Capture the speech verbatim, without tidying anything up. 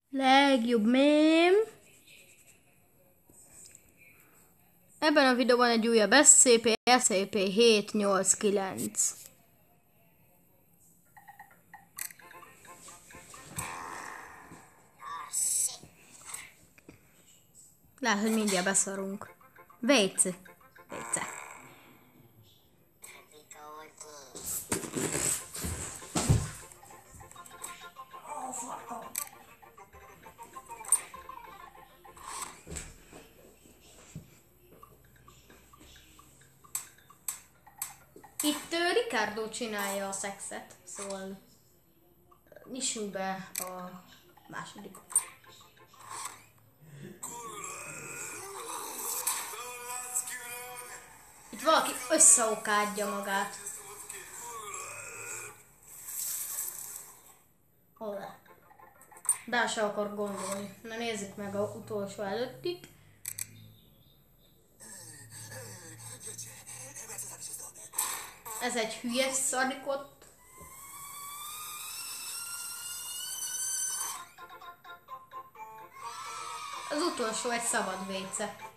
Legjobb mém. Ebben a videóban egy újabb es cé pé, es cé pé hét nyolc kilenc. Lehet, hogy mindjárt beszarunk. Vécé. Vécé. Itt uh, Ricardo csinálja a szexet, szóval nyissunk be a második. Itt valaki összeokádja magát. Hol? De se akar gondolni. Na nézzük meg az utolsó előttit. Ez egy hülye szarikott. Az utolsó egy szabad vécé.